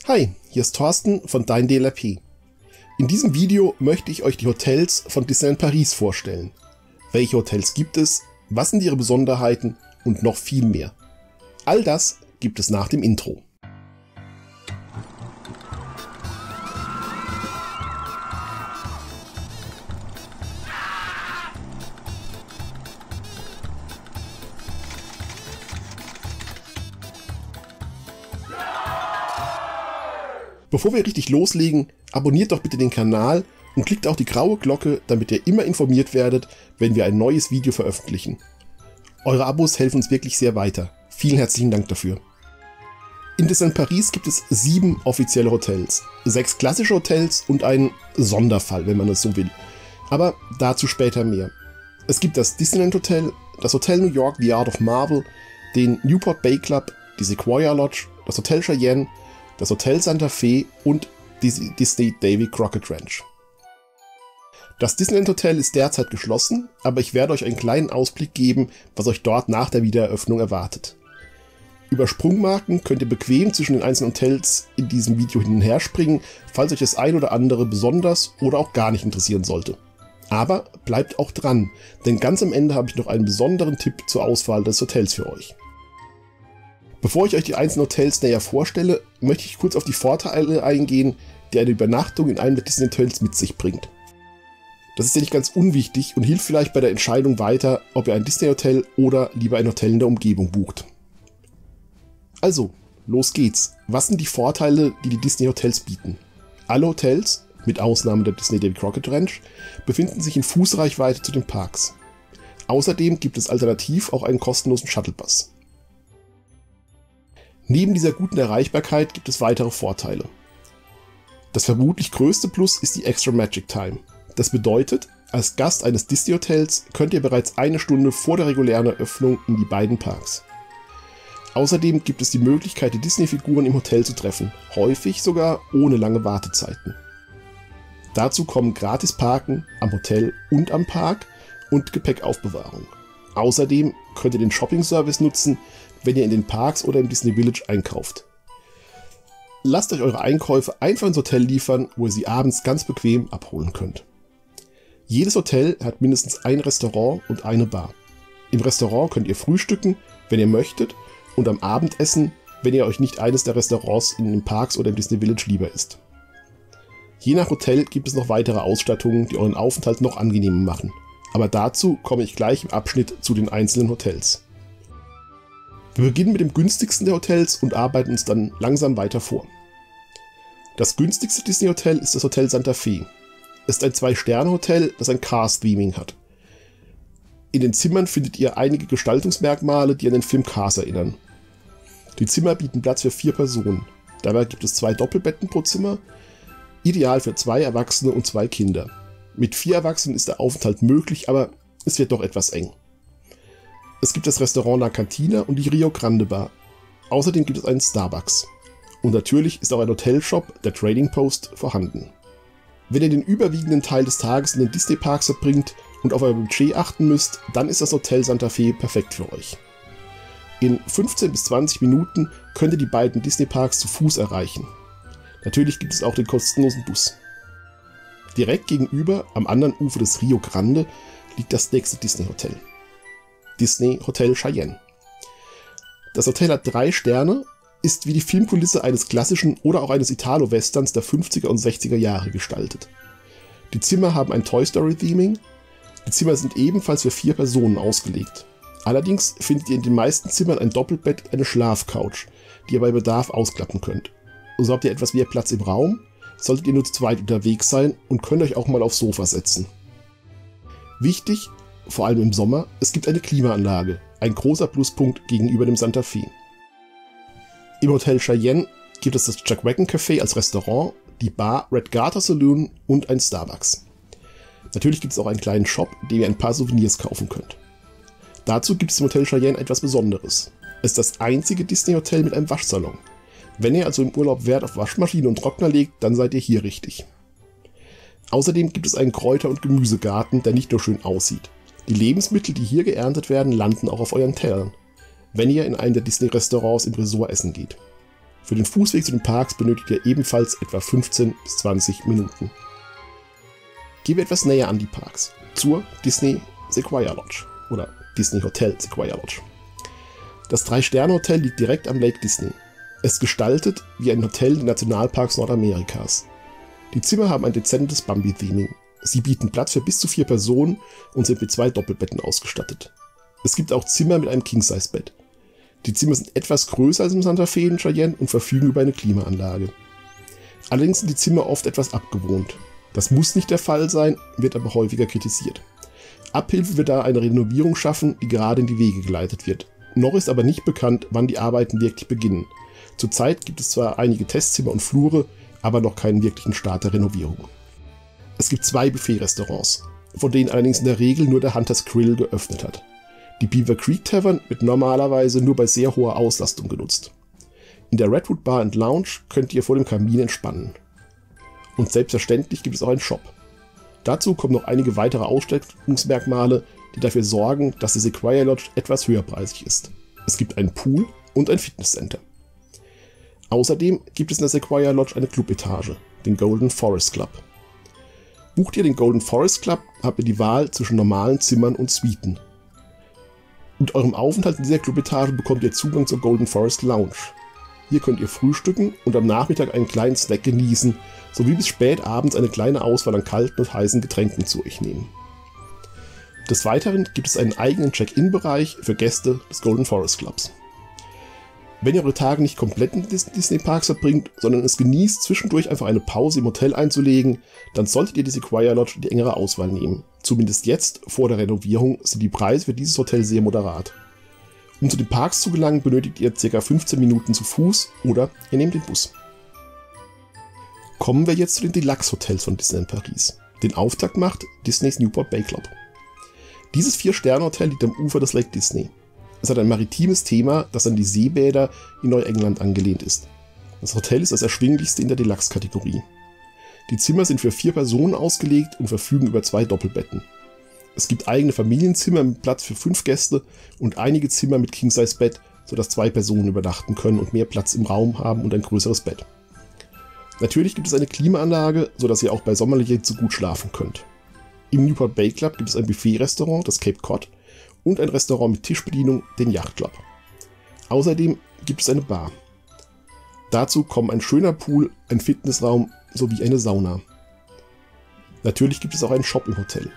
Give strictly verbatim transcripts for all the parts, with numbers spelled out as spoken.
Hi, hier ist Thorsten von Dein D L R P. In diesem Video möchte ich euch die Hotels von Disneyland Paris vorstellen. Welche Hotels gibt es, was sind ihre Besonderheiten und noch viel mehr. All das gibt es nach dem Intro. Bevor wir richtig loslegen, abonniert doch bitte den Kanal und klickt auch die graue Glocke, damit ihr immer informiert werdet, wenn wir ein neues Video veröffentlichen. Eure Abos helfen uns wirklich sehr weiter. Vielen herzlichen Dank dafür. In Disneyland Paris gibt es sieben offizielle Hotels, sechs klassische Hotels und einen Sonderfall, wenn man es so will. Aber dazu später mehr. Es gibt das Disneyland Hotel, das Hotel New York The Art of Marvel, den Newport Bay Club, die Sequoia Lodge, das Hotel Cheyenne, das Hotel Santa Fe und die Disney Davy Crockett Ranch. Das Disneyland Hotel ist derzeit geschlossen, aber ich werde euch einen kleinen Ausblick geben, was euch dort nach der Wiedereröffnung erwartet. Über Sprungmarken könnt ihr bequem zwischen den einzelnen Hotels in diesem Video hin und her springen, falls euch das ein oder andere besonders oder auch gar nicht interessieren sollte. Aber bleibt auch dran, denn ganz am Ende habe ich noch einen besonderen Tipp zur Auswahl des Hotels für euch. Bevor ich euch die einzelnen Hotels näher vorstelle, möchte ich kurz auf die Vorteile eingehen, die eine Übernachtung in einem der Disney-Hotels mit sich bringt. Das ist ja nicht ganz unwichtig und hilft vielleicht bei der Entscheidung weiter, ob ihr ein Disney-Hotel oder lieber ein Hotel in der Umgebung bucht. Also, los geht's. Was sind die Vorteile, die die Disney-Hotels bieten? Alle Hotels, mit Ausnahme der Disney Davy Crockett Ranch, befinden sich in Fußreichweite zu den Parks. Außerdem gibt es alternativ auch einen kostenlosen Shuttlebus. Neben dieser guten Erreichbarkeit gibt es weitere Vorteile. Das vermutlich größte Plus ist die Extra Magic Time. Das bedeutet, als Gast eines Disney-Hotels könnt ihr bereits eine Stunde vor der regulären Eröffnung in die beiden Parks. Außerdem gibt es die Möglichkeit, die Disney-Figuren im Hotel zu treffen, häufig sogar ohne lange Wartezeiten. Dazu kommen gratis Parken am Hotel und am Park und Gepäckaufbewahrung. Außerdem könnt ihr den Shopping-Service nutzen, wenn ihr in den Parks oder im Disney Village einkauft. Lasst euch eure Einkäufe einfach ins Hotel liefern, wo ihr sie abends ganz bequem abholen könnt. Jedes Hotel hat mindestens ein Restaurant und eine Bar. Im Restaurant könnt ihr frühstücken, wenn ihr möchtet, und am Abendessen, wenn ihr euch nicht eines der Restaurants in den Parks oder im Disney Village lieber ist. Je nach Hotel gibt es noch weitere Ausstattungen, die euren Aufenthalt noch angenehmer machen. Aber dazu komme ich gleich im Abschnitt zu den einzelnen Hotels. Wir beginnen mit dem günstigsten der Hotels und arbeiten uns dann langsam weiter vor. Das günstigste Disney-Hotel ist das Hotel Santa Fe. Es ist ein Zwei-Sterne-Hotel, das ein Cars-Theming hat. In den Zimmern findet ihr einige Gestaltungsmerkmale, die an den Film Cars erinnern. Die Zimmer bieten Platz für vier Personen. Dabei gibt es zwei Doppelbetten pro Zimmer, ideal für zwei Erwachsene und zwei Kinder. Mit vier Erwachsenen ist der Aufenthalt möglich, aber es wird doch etwas eng. Es gibt das Restaurant La Cantina und die Rio Grande Bar. Außerdem gibt es einen Starbucks. Und natürlich ist auch ein Hotelshop, der Trading Post, vorhanden. Wenn ihr den überwiegenden Teil des Tages in den Disney-Parks verbringt und auf euer Budget achten müsst, dann ist das Hotel Santa Fe perfekt für euch. In fünfzehn bis zwanzig Minuten könnt ihr die beiden Disney-Parks zu Fuß erreichen. Natürlich gibt es auch den kostenlosen Bus. Direkt gegenüber, am anderen Ufer des Rio Grande, liegt das nächste Disney-Hotel. Disney Hotel Cheyenne. Das Hotel hat drei Sterne, ist wie die Filmkulisse eines klassischen oder auch eines Italo-Westerns der fünfziger und sechziger Jahre gestaltet. Die Zimmer haben ein Toy Story-Theming. Die Zimmer sind ebenfalls für vier Personen ausgelegt. Allerdings findet ihr in den meisten Zimmern ein Doppelbett und eine Schlafcouch, die ihr bei Bedarf ausklappen könnt. So habt ihr etwas mehr Platz im Raum, solltet ihr nur zu zweit unterwegs sein und könnt euch auch mal aufs Sofa setzen. Wichtig, vor allem im Sommer, es gibt eine Klimaanlage, ein großer Pluspunkt gegenüber dem Santa Fe. Im Hotel Cheyenne gibt es das Jack Wagon Café als Restaurant, die Bar Red Garter Saloon und ein Starbucks. Natürlich gibt es auch einen kleinen Shop, in dem ihr ein paar Souvenirs kaufen könnt. Dazu gibt es im Hotel Cheyenne etwas Besonderes. Es ist das einzige Disney-Hotel mit einem Waschsalon. Wenn ihr also im Urlaub Wert auf Waschmaschine und Trockner legt, dann seid ihr hier richtig. Außerdem gibt es einen Kräuter- und Gemüsegarten, der nicht nur schön aussieht. Die Lebensmittel, die hier geerntet werden, landen auch auf euren Tellern, wenn ihr in einem der Disney-Restaurants im Resort essen geht. Für den Fußweg zu den Parks benötigt ihr ebenfalls etwa fünfzehn bis zwanzig Minuten. Gehen wir etwas näher an die Parks, zur Disney Sequoia Lodge oder Disney Hotel Sequoia Lodge. Das Drei-Sterne-Hotel liegt direkt am Lake Disney. Es ist gestaltet wie ein Hotel der Nationalparks Nordamerikas. Die Zimmer haben ein dezentes Bambi-Theming. Sie bieten Platz für bis zu vier Personen und sind mit zwei Doppelbetten ausgestattet. Es gibt auch Zimmer mit einem King-Size-Bett. Die Zimmer sind etwas größer als im Santa Fe in Cheyenne und verfügen über eine Klimaanlage. Allerdings sind die Zimmer oft etwas abgewohnt. Das muss nicht der Fall sein, wird aber häufiger kritisiert. Abhilfe wird da eine Renovierung schaffen, die gerade in die Wege geleitet wird. Noch ist aber nicht bekannt, wann die Arbeiten wirklich beginnen. Zurzeit gibt es zwar einige Testzimmer und Flure, aber noch keinen wirklichen Start der Renovierung. Es gibt zwei Buffet-Restaurants, von denen allerdings in der Regel nur der Hunters Grill geöffnet hat. Die Beaver Creek Tavern wird normalerweise nur bei sehr hoher Auslastung genutzt. In der Redwood Bar and Lounge könnt ihr vor dem Kamin entspannen. Und selbstverständlich gibt es auch einen Shop. Dazu kommen noch einige weitere Ausstellungsmerkmale, die dafür sorgen, dass die Sequoia Lodge etwas höherpreisig ist. Es gibt einen Pool und ein Fitnesscenter. Außerdem gibt es in der Sequoia Lodge eine Clubetage, den Golden Forest Club. Bucht ihr den Golden Forest Club, habt ihr die Wahl zwischen normalen Zimmern und Suiten. Mit eurem Aufenthalt in dieser Clubetage bekommt ihr Zugang zur Golden Forest Lounge. Hier könnt ihr frühstücken und am Nachmittag einen kleinen Snack genießen, sowie bis spät abends eine kleine Auswahl an kalten und heißen Getränken zu euch nehmen. Des Weiteren gibt es einen eigenen Check-in-Bereich für Gäste des Golden Forest Clubs. Wenn ihr eure Tage nicht komplett in Disney-Parks verbringt, sondern es genießt, zwischendurch einfach eine Pause im Hotel einzulegen, dann solltet ihr die Sequoia Lodge die engere Auswahl nehmen. Zumindest jetzt, vor der Renovierung, sind die Preise für dieses Hotel sehr moderat. Um zu den Parks zu gelangen, benötigt ihr ca. fünfzehn Minuten zu Fuß oder ihr nehmt den Bus. Kommen wir jetzt zu den Deluxe-Hotels von Disneyland Paris. Den Auftakt macht Disneys Newport Bay Club. Dieses Vier-Sterne-Hotel liegt am Ufer des Lake Disney. Es hat ein maritimes Thema, das an die Seebäder in Neuengland angelehnt ist. Das Hotel ist das erschwinglichste in der Deluxe-Kategorie. Die Zimmer sind für vier Personen ausgelegt und verfügen über zwei Doppelbetten. Es gibt eigene Familienzimmer mit Platz für fünf Gäste und einige Zimmer mit King-Size-Bett, sodass zwei Personen übernachten können und mehr Platz im Raum haben und ein größeres Bett. Natürlich gibt es eine Klimaanlage, sodass ihr auch bei sommerlicher Hitze gut schlafen könnt. Im Newport Bay Club gibt es ein Buffet-Restaurant, das Cape Cod, und ein Restaurant mit Tischbedienung, den Yacht Club. Außerdem gibt es eine Bar. Dazu kommen ein schöner Pool, ein Fitnessraum sowie eine Sauna. Natürlich gibt es auch einen Shop im Hotel.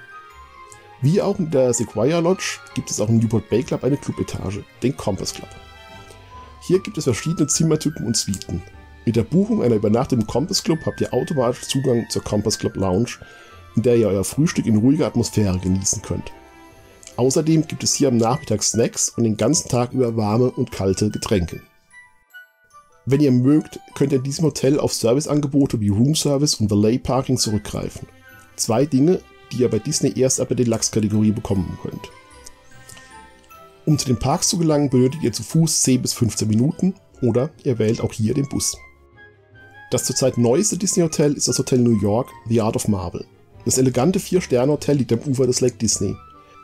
Wie auch in der Sequoia Lodge gibt es auch im Newport Bay Club eine Clubetage, den Compass Club. Hier gibt es verschiedene Zimmertypen und Suiten. Mit der Buchung einer Übernachtung im Compass Club habt ihr automatisch Zugang zur Compass Club Lounge, in der ihr euer Frühstück in ruhiger Atmosphäre genießen könnt. Außerdem gibt es hier am Nachmittag Snacks und den ganzen Tag über warme und kalte Getränke. Wenn ihr mögt, könnt ihr in diesem Hotel auf Serviceangebote wie Room Service und Valet Parking zurückgreifen. Zwei Dinge, die ihr bei Disney erst ab der Deluxe-Kategorie bekommen könnt. Um zu den Parks zu gelangen, benötigt ihr zu Fuß zehn bis fünfzehn Minuten oder ihr wählt auch hier den Bus. Das zurzeit neueste Disney-Hotel ist das Hotel New York, The Art of Marvel. Das elegante Vier-Sterne-Hotel liegt am Ufer des Lake Disney.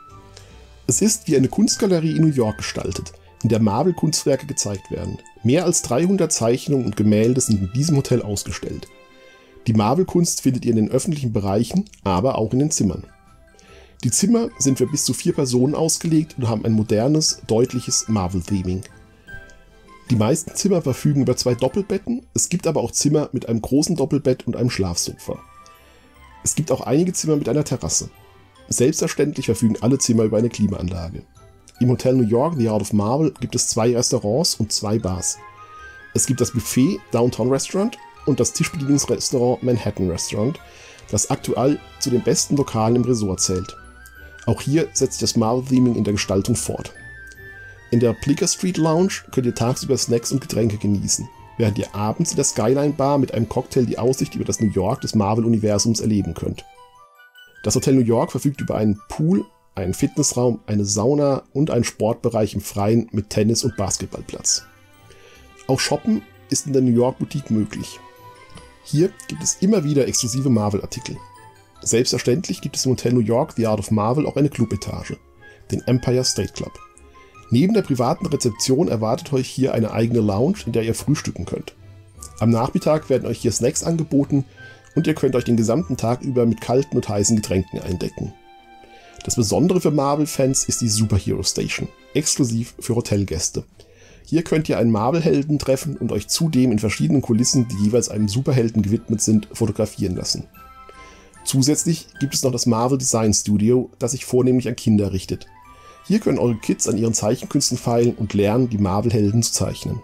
Es ist wie eine Kunstgalerie in New York gestaltet, in der Marvel-Kunstwerke gezeigt werden. Mehr als dreihundert Zeichnungen und Gemälde sind in diesem Hotel ausgestellt. Die Marvel-Kunst findet ihr in den öffentlichen Bereichen, aber auch in den Zimmern. Die Zimmer sind für bis zu vier Personen ausgelegt und haben ein modernes, deutliches Marvel-Theming. Die meisten Zimmer verfügen über zwei Doppelbetten, es gibt aber auch Zimmer mit einem großen Doppelbett und einem Schlafsofa. Es gibt auch einige Zimmer mit einer Terrasse. Selbstverständlich verfügen alle Zimmer über eine Klimaanlage. Im Hotel New York, The Art of Marvel, gibt es zwei Restaurants und zwei Bars. Es gibt das Buffet Downtown Restaurant und das Tischbedienungsrestaurant Manhattan Restaurant, das aktuell zu den besten Lokalen im Resort zählt. Auch hier setzt sich das Marvel-Theming in der Gestaltung fort. In der Plicker Street Lounge könnt ihr tagsüber Snacks und Getränke genießen, während ihr abends in der Skyline Bar mit einem Cocktail die Aussicht über das New York des Marvel-Universums erleben könnt. Das Hotel New York verfügt über einen Pool, einen Fitnessraum, eine Sauna und einen Sportbereich im Freien mit Tennis- und Basketballplatz. Auch Shoppen ist in der New York Boutique möglich. Hier gibt es immer wieder exklusive Marvel-Artikel. Selbstverständlich gibt es im Hotel New York The Art of Marvel auch eine Clubetage, den Empire State Club. Neben der privaten Rezeption erwartet euch hier eine eigene Lounge, in der ihr frühstücken könnt. Am Nachmittag werden euch hier Snacks angeboten und ihr könnt euch den gesamten Tag über mit kalten und heißen Getränken eindecken. Das Besondere für Marvel-Fans ist die Superhero Station, exklusiv für Hotelgäste. Hier könnt ihr einen Marvel-Helden treffen und euch zudem in verschiedenen Kulissen, die jeweils einem Superhelden gewidmet sind, fotografieren lassen. Zusätzlich gibt es noch das Marvel Design Studio, das sich vornehmlich an Kinder richtet. Hier können eure Kids an ihren Zeichenkünsten feilen und lernen, die Marvel-Helden zu zeichnen.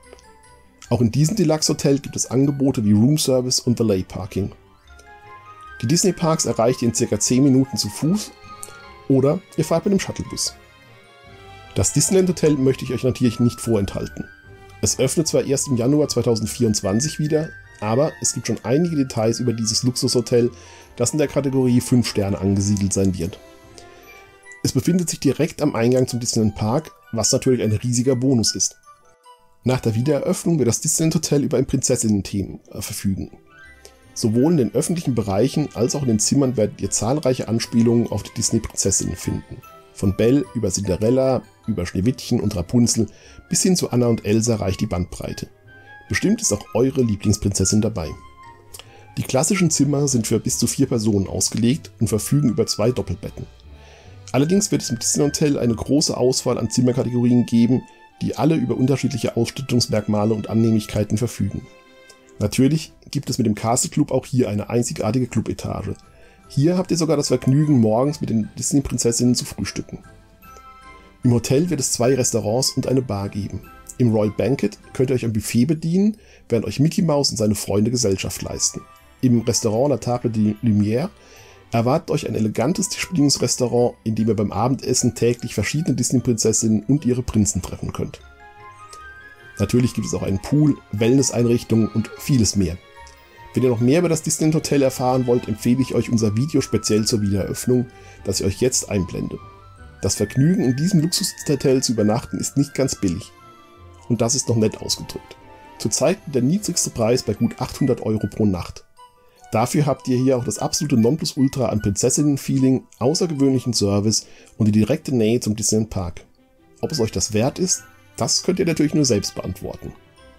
Auch in diesem Deluxe-Hotel gibt es Angebote wie Room Service und Valet Parking. Die Disney-Parks erreicht ihr in ca. zehn Minuten zu Fuß oder ihr fahrt mit dem Shuttlebus. Das Disneyland Hotel möchte ich euch natürlich nicht vorenthalten. Es öffnet zwar erst im Januar zweitausendvierundzwanzig wieder, aber es gibt schon einige Details über dieses Luxushotel, das in der Kategorie fünf Sterne angesiedelt sein wird. Es befindet sich direkt am Eingang zum Disneyland Park, was natürlich ein riesiger Bonus ist. Nach der Wiedereröffnung wird das Disneyland Hotel über ein Prinzessinnen-Theme verfügen. Sowohl in den öffentlichen Bereichen als auch in den Zimmern werdet ihr zahlreiche Anspielungen auf die Disney-Prinzessinnen finden. Von Belle über Cinderella, über Schneewittchen und Rapunzel bis hin zu Anna und Elsa reicht die Bandbreite. Bestimmt ist auch eure Lieblingsprinzessin dabei. Die klassischen Zimmer sind für bis zu vier Personen ausgelegt und verfügen über zwei Doppelbetten. Allerdings wird es im Disney Hotel eine große Auswahl an Zimmerkategorien geben, die alle über unterschiedliche Ausstattungsmerkmale und Annehmlichkeiten verfügen. Natürlich gibt es mit dem Castle Club auch hier eine einzigartige Clubetage. Hier habt ihr sogar das Vergnügen, morgens mit den Disney-Prinzessinnen zu frühstücken. Im Hotel wird es zwei Restaurants und eine Bar geben. Im Royal Banquet könnt ihr euch am Buffet bedienen, während euch Mickey Mouse und seine Freunde Gesellschaft leisten. Im Restaurant La Table de Lumière erwartet euch ein elegantes Tischbedienungsrestaurant, in dem ihr beim Abendessen täglich verschiedene Disney-Prinzessinnen und ihre Prinzen treffen könnt. Natürlich gibt es auch einen Pool, Wellness-Einrichtungen und vieles mehr. Wenn ihr noch mehr über das Disneyland Hotel erfahren wollt, empfehle ich euch unser Video speziell zur Wiedereröffnung, das ich euch jetzt einblende. Das Vergnügen, in diesem Luxushotel zu übernachten, ist nicht ganz billig. Und das ist noch nett ausgedrückt. Zurzeit der niedrigste Preis bei gut achthundert Euro pro Nacht. Dafür habt ihr hier auch das absolute Nonplusultra an Prinzessinnen-Feeling, außergewöhnlichen Service und die direkte Nähe zum Disneyland Park. Ob es euch das wert ist, das könnt ihr natürlich nur selbst beantworten.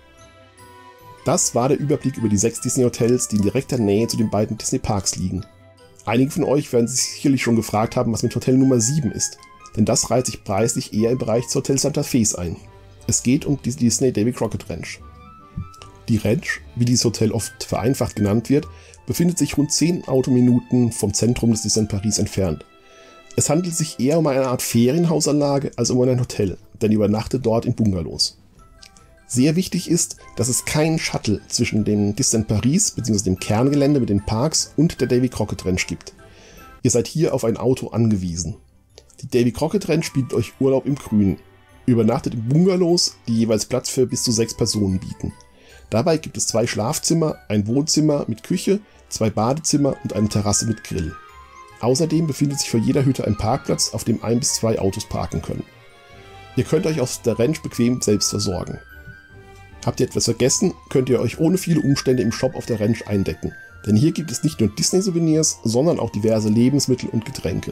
Das war der Überblick über die sechs Disney-Hotels, die in direkter Nähe zu den beiden Disney-Parks liegen. Einige von euch werden sich sicherlich schon gefragt haben, was mit Hotel Nummer sieben ist, denn das reiht sich preislich eher im Bereich des Hotel Santa Fe's ein. Es geht um die Disney Davy Crockett Ranch. Die Ranch, wie dieses Hotel oft vereinfacht genannt wird, befindet sich rund zehn Autominuten vom Zentrum des Disneyland Paris entfernt. Es handelt sich eher um eine Art Ferienhausanlage als um ein Hotel, denn ihr übernachtet dort in Bungalows. Sehr wichtig ist, dass es keinen Shuttle zwischen dem Disneyland Paris bzw. dem Kerngelände mit den Parks und der Davy Crockett Ranch gibt. Ihr seid hier auf ein Auto angewiesen. Die Davy Crockett Ranch bietet euch Urlaub im Grünen. Ihr übernachtet in Bungalows, die jeweils Platz für bis zu sechs Personen bieten. Dabei gibt es zwei Schlafzimmer, ein Wohnzimmer mit Küche, zwei Badezimmer und eine Terrasse mit Grill. Außerdem befindet sich vor jeder Hütte ein Parkplatz, auf dem ein bis zwei Autos parken können. Ihr könnt euch auf der Ranch bequem selbst versorgen. Habt ihr etwas vergessen, könnt ihr euch ohne viele Umstände im Shop auf der Ranch eindecken, denn hier gibt es nicht nur Disney-Souvenirs, sondern auch diverse Lebensmittel und Getränke.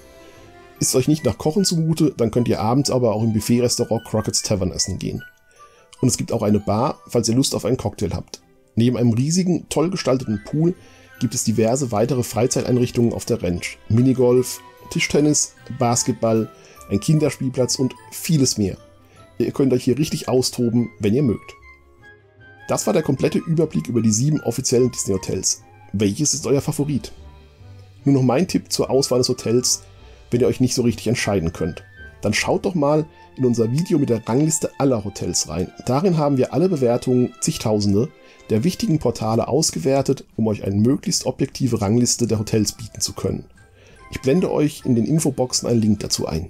Ist euch nicht nach Kochen zumute, dann könnt ihr abends aber auch im Buffet-Restaurant Crockett's Tavern essen gehen. Und es gibt auch eine Bar, falls ihr Lust auf einen Cocktail habt. Neben einem riesigen, toll gestalteten Pool gibt es diverse weitere Freizeiteinrichtungen auf der Ranch. Minigolf, Tischtennis, Basketball, ein Kinderspielplatz und vieles mehr. Ihr könnt euch hier richtig austoben, wenn ihr mögt. Das war der komplette Überblick über die sieben offiziellen Disney-Hotels. Welches ist euer Favorit? Nur noch mein Tipp zur Auswahl des Hotels, wenn ihr euch nicht so richtig entscheiden könnt. Dann schaut doch mal in unser Video mit der Rangliste aller Hotels rein. Darin haben wir alle Bewertungen, zigtausende, der wichtigen Portale ausgewertet, um euch eine möglichst objektive Rangliste der Hotels bieten zu können. Ich blende euch in den Infoboxen einen Link dazu ein.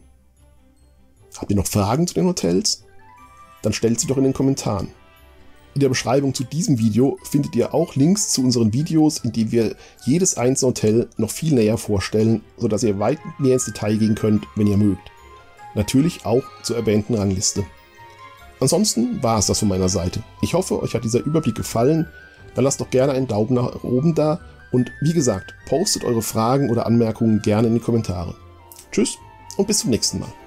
Habt ihr noch Fragen zu den Hotels? Dann stellt sie doch in den Kommentaren. In der Beschreibung zu diesem Video findet ihr auch Links zu unseren Videos, in denen wir jedes einzelne Hotel noch viel näher vorstellen, sodass ihr weit mehr ins Detail gehen könnt, wenn ihr mögt. Natürlich auch zur erwähnten Rangliste. Ansonsten war es das von meiner Seite. Ich hoffe, euch hat dieser Überblick gefallen. Dann lasst doch gerne einen Daumen nach oben da und wie gesagt, postet eure Fragen oder Anmerkungen gerne in die Kommentare. Tschüss und bis zum nächsten Mal.